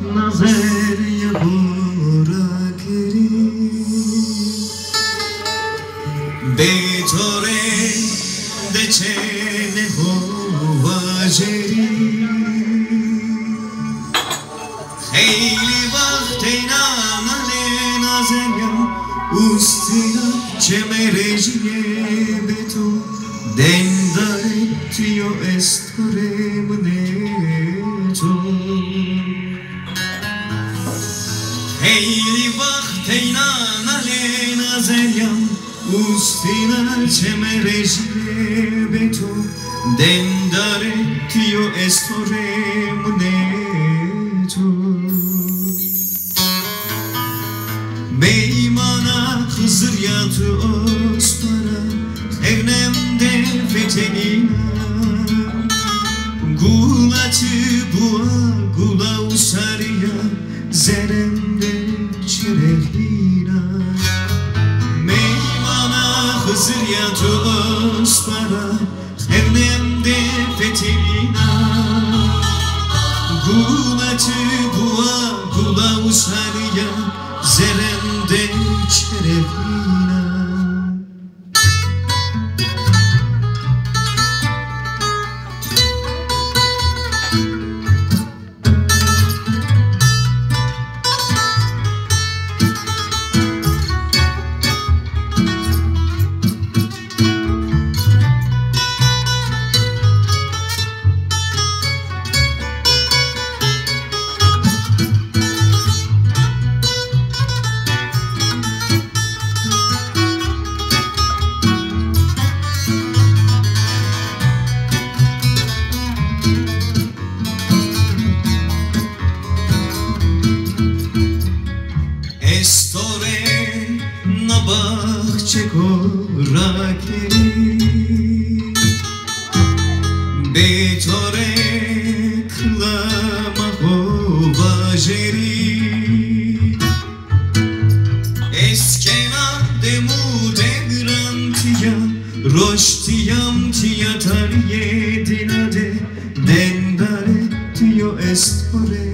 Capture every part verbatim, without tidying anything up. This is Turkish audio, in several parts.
nazerya burakeri Betore decene hovajeri Kheyli vaktina male nazerya ustina çemereciye beto Dendare tio estore mneto Heyli vakteyna nalena zeryam Ustina çemereciye beto Dendare tio estore mneto Beymana Hızır yatı ospara Evnemde fetenina Gulaçı bua gula usarya Zeremde çerehina Meymana Hızır yatı ospara Evnemde fetenina Gulaçı bua gula usarya Zeremde çerehina Estore nabahçe korakeri Betore klama hovajeri Eskena demude grantiya Roştiyam tiyatar yedinade Dendare tiyo estore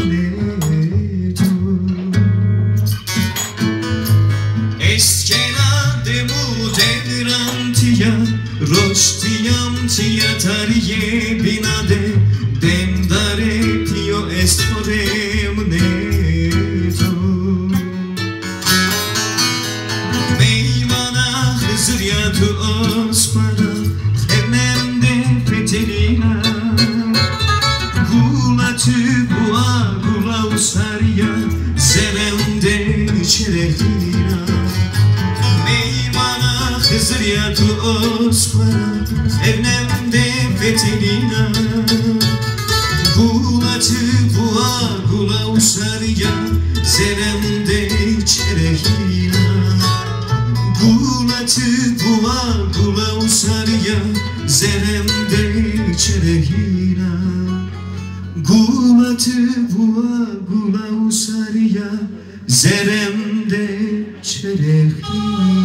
Eskena demude grantiya Roştiyam tiyatariye binade Dendare tiyo estore mneto Meymana Hızır yatı ospara Evnemde fetelina Gulaçı bua gula usarya Zeremde çerehina Hızır yatı ospara Evnemde fetelina Gulaçı bua gula usarya Zeremde çerehina Gulaçı bua gula usarya Zeremde çerehina Gulaçı bua gula usarya Zeremde çerehina